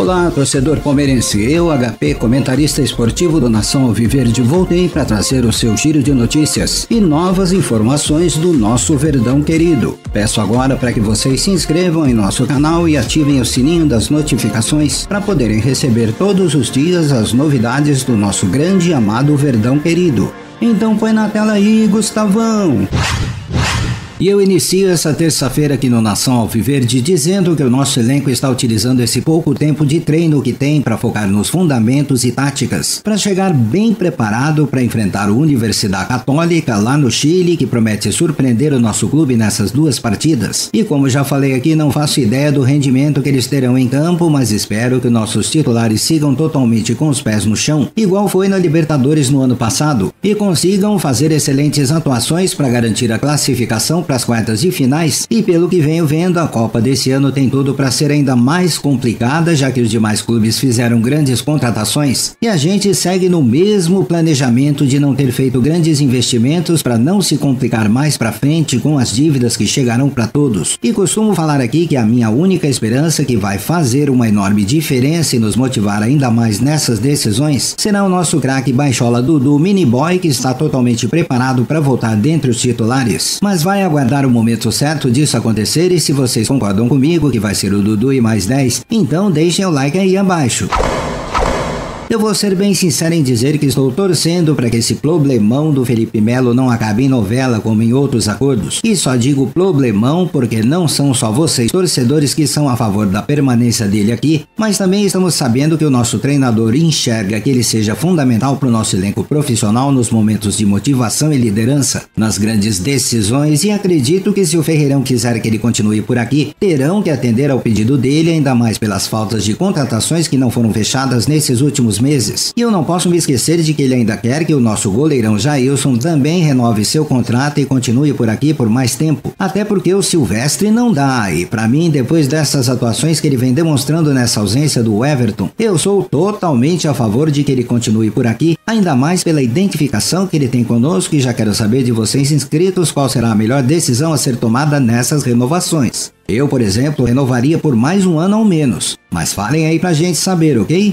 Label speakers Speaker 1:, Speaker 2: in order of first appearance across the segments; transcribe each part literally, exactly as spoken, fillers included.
Speaker 1: Olá, torcedor palmeirense. Eu, H P, comentarista esportivo do Nação Alviverde, voltei para trazer o seu giro de notícias e novas informações do nosso Verdão querido. Peço agora para que vocês se inscrevam em nosso canal e ativem o sininho das notificações para poderem receber todos os dias as novidades do nosso grande e amado Verdão querido. Então põe na tela aí, Gustavão! E eu inicio essa terça-feira aqui no Nação Alviverde dizendo que o nosso elenco está utilizando esse pouco tempo de treino que tem para focar nos fundamentos e táticas, para chegar bem preparado para enfrentar a Universidade Católica lá no Chile, que promete surpreender o nosso clube nessas duas partidas. E como já falei aqui, não faço ideia do rendimento que eles terão em campo, mas espero que nossos titulares sigam totalmente com os pés no chão, igual foi na Libertadores no ano passado, e consigam fazer excelentes atuações para garantir a classificação para as quartas de finais. E pelo que venho vendo, a Copa desse ano tem tudo para ser ainda mais complicada, já que os demais clubes fizeram grandes contratações e a gente segue no mesmo planejamento de não ter feito grandes investimentos para não se complicar mais para frente com as dívidas que chegarão para todos. E costumo falar aqui que a minha única esperança que vai fazer uma enorme diferença e nos motivar ainda mais nessas decisões será o nosso craque baixola Dudu Mini Boy, que está totalmente preparado para voltar dentre os titulares, mas vai aguardar aguardar o momento certo disso acontecer. E se vocês concordam comigo que vai ser o Dudu e mais dez, então deixem o like aí abaixo. Eu vou ser bem sincero em dizer que estou torcendo para que esse problemão do Felipe Melo não acabe em novela como em outros acordos. E só digo problemão porque não são só vocês, torcedores, que são a favor da permanência dele aqui, mas também estamos sabendo que o nosso treinador enxerga que ele seja fundamental para o nosso elenco profissional nos momentos de motivação e liderança, nas grandes decisões, e acredito que se o Ferreirão quiser que ele continue por aqui, terão que atender ao pedido dele, ainda mais pelas faltas de contratações que não foram fechadas nesses últimos meses. E eu não posso me esquecer de que ele ainda quer que o nosso goleirão Jailson também renove seu contrato e continue por aqui por mais tempo, até porque o Silvestre não dá. E pra mim, depois dessas atuações que ele vem demonstrando nessa ausência do Everton, eu sou totalmente a favor de que ele continue por aqui, ainda mais pela identificação que ele tem conosco. E já quero saber de vocês inscritos qual será a melhor decisão a ser tomada nessas renovações. Eu, por exemplo, renovaria por mais um ano ao menos, mas falem aí pra gente saber, ok?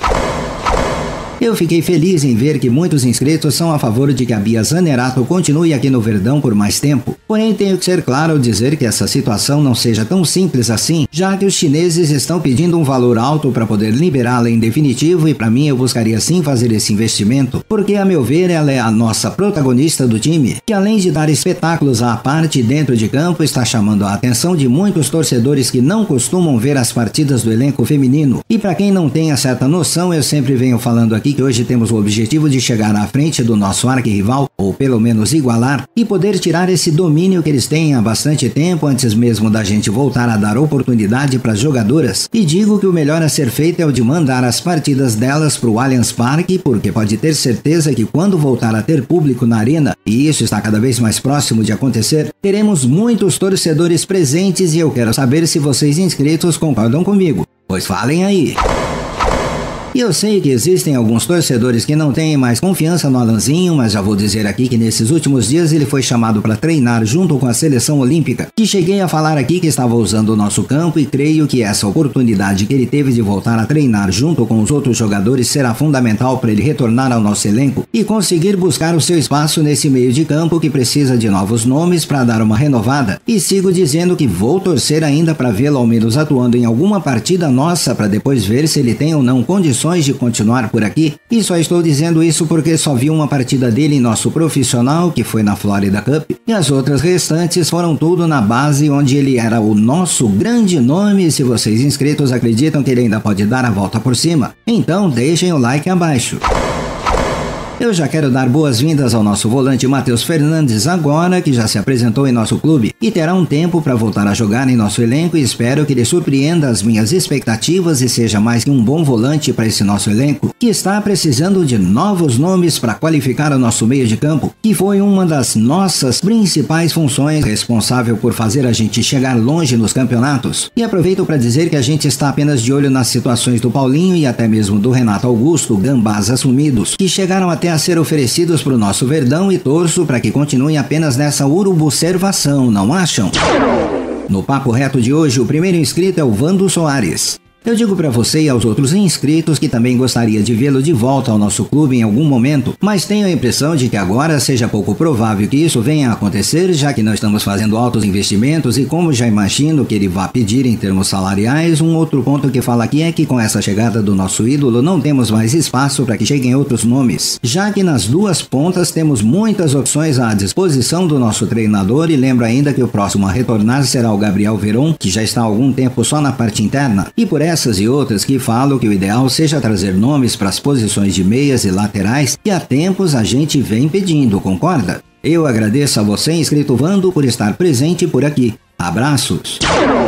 Speaker 1: Eu fiquei feliz em ver que muitos inscritos são a favor de que a Bia Zanerato continue aqui no Verdão por mais tempo. Porém, tenho que ser claro ao dizer que essa situação não seja tão simples assim, já que os chineses estão pedindo um valor alto para poder liberá-la em definitivo, e para mim eu buscaria sim fazer esse investimento, porque a meu ver ela é a nossa protagonista do time, que além de dar espetáculos à parte dentro de campo, está chamando a atenção de muitos torcedores que não costumam ver as partidas do elenco feminino. E para quem não tem a certa noção, eu sempre venho falando aqui que hoje temos o objetivo de chegar à frente do nosso arquirrival, ou pelo menos igualar, e poder tirar esse domínio que eles têm há bastante tempo, antes mesmo da gente voltar a dar oportunidade para as jogadoras. E digo que o melhor a ser feito é o de mandar as partidas delas para o Allianz Parque, porque pode ter certeza que quando voltar a ter público na arena, e isso está cada vez mais próximo de acontecer, teremos muitos torcedores presentes, e eu quero saber se vocês inscritos concordam comigo. Pois falem aí! E eu sei que existem alguns torcedores que não têm mais confiança no Alanzinho, mas já vou dizer aqui que nesses últimos dias ele foi chamado para treinar junto com a seleção olímpica, que cheguei a falar aqui que estava usando o nosso campo, e creio que essa oportunidade que ele teve de voltar a treinar junto com os outros jogadores será fundamental para ele retornar ao nosso elenco e conseguir buscar o seu espaço nesse meio de campo que precisa de novos nomes para dar uma renovada. E sigo dizendo que vou torcer ainda para vê-lo ao menos atuando em alguma partida nossa, para depois ver se ele tem ou não condições de continuar por aqui. E só estou dizendo isso porque só vi uma partida dele em nosso profissional, que foi na Florida Cup, e as outras restantes foram tudo na base, onde ele era o nosso grande nome. E se vocês inscritos acreditam que ele ainda pode dar a volta por cima, então deixem o like abaixo. Eu já quero dar boas-vindas ao nosso volante Matheus Fernandes agora, que já se apresentou em nosso clube e terá um tempo para voltar a jogar em nosso elenco, e espero que ele surpreenda as minhas expectativas e seja mais que um bom volante para esse nosso elenco, que está precisando de novos nomes para qualificar o nosso meio de campo, que foi uma das nossas principais funções, responsável por fazer a gente chegar longe nos campeonatos. E aproveito para dizer que a gente está apenas de olho nas situações do Paulinho e até mesmo do Renato Augusto, gambás assumidos, que chegaram até a ser oferecidos para o nosso Verdão, e torço para que continuem apenas nessa urubucervação, não acham? No Papo Reto de hoje, o primeiro inscrito é o Vando Soares. Eu digo para você e aos outros inscritos que também gostaria de vê-lo de volta ao nosso clube em algum momento, mas tenho a impressão de que agora seja pouco provável que isso venha a acontecer, já que não estamos fazendo altos investimentos e como já imagino que ele vá pedir em termos salariais. Um outro ponto que fala aqui é que com essa chegada do nosso ídolo não temos mais espaço para que cheguem outros nomes, já que nas duas pontas temos muitas opções à disposição do nosso treinador, e lembro ainda que o próximo a retornar será o Gabriel Veron, que já está há algum tempo só na parte interna, e por essas e outras que falo que o ideal seja trazer nomes para as posições de meias e laterais que há tempos a gente vem pedindo, concorda? Eu agradeço a você, inscrito Vando, por estar presente por aqui. Abraços!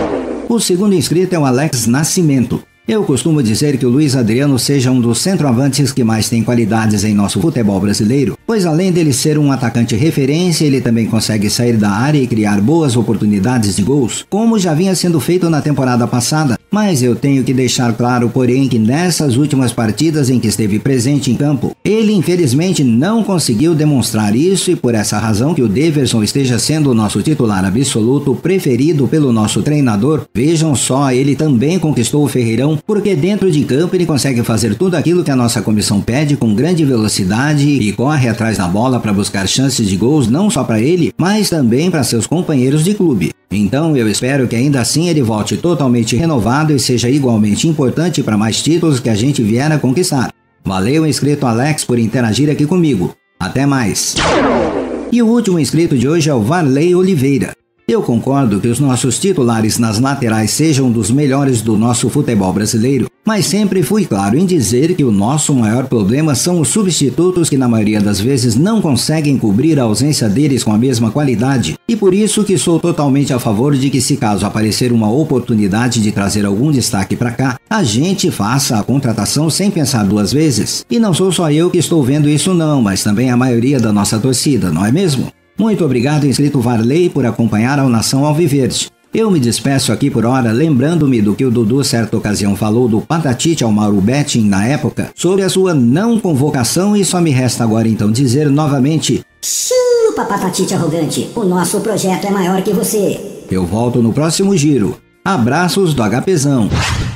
Speaker 1: O segundo inscrito é o Alex Nascimento. Eu costumo dizer que o Luiz Adriano seja um dos centroavantes que mais tem qualidades em nosso futebol brasileiro, pois além dele ser um atacante referência, ele também consegue sair da área e criar boas oportunidades de gols, como já vinha sendo feito na temporada passada. Mas eu tenho que deixar claro, porém, que nessas últimas partidas em que esteve presente em campo, ele infelizmente não conseguiu demonstrar isso, e por essa razão que o Daverson esteja sendo o nosso titular absoluto, preferido pelo nosso treinador. Vejam só, ele também conquistou o Ferreirão, porque dentro de campo ele consegue fazer tudo aquilo que a nossa comissão pede com grande velocidade e corre atrás da bola para buscar chances de gols não só para ele, mas também para seus companheiros de clube. Então eu espero que ainda assim ele volte totalmente renovado e seja igualmente importante para mais títulos que a gente vier a conquistar. Valeu, inscrito Alex, por interagir aqui comigo. Até mais! E o último inscrito de hoje é o Varley Oliveira. Eu concordo que os nossos titulares nas laterais sejam dos melhores do nosso futebol brasileiro, mas sempre fui claro em dizer que o nosso maior problema são os substitutos, que na maioria das vezes não conseguem cobrir a ausência deles com a mesma qualidade, e por isso que sou totalmente a favor de que, se caso aparecer uma oportunidade de trazer algum destaque para cá, a gente faça a contratação sem pensar duas vezes. E não sou só eu que estou vendo isso não, mas também a maioria da nossa torcida, não é mesmo? Muito obrigado, inscrito Varley, por acompanhar ao Nação Alviverde. Eu me despeço aqui por hora, lembrando-me do que o Dudu certa ocasião falou do Patatite ao Mauro Betting na época, sobre a sua não convocação, e só me resta agora então dizer novamente:
Speaker 2: chupa, Patatite arrogante, o nosso projeto é maior que você.
Speaker 1: Eu volto no próximo giro. Abraços do HPzão.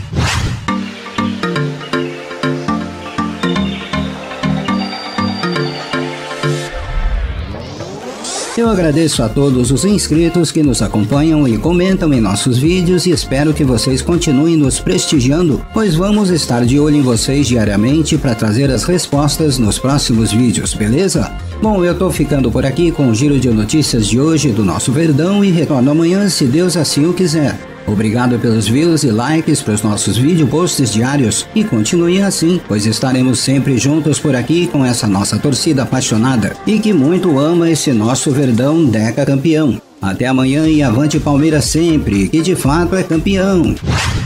Speaker 1: Eu agradeço a todos os inscritos que nos acompanham e comentam em nossos vídeos, e espero que vocês continuem nos prestigiando, pois vamos estar de olho em vocês diariamente para trazer as respostas nos próximos vídeos, beleza? Bom, eu tô ficando por aqui com o giro de notícias de hoje do nosso Verdão e retorno amanhã, se Deus assim o quiser. Obrigado pelos views e likes para os nossos vídeo posts diários, e continuem assim, pois estaremos sempre juntos por aqui com essa nossa torcida apaixonada e que muito ama esse nosso Verdão Deca campeão. Até amanhã e avante Palmeiras sempre, que de fato é campeão!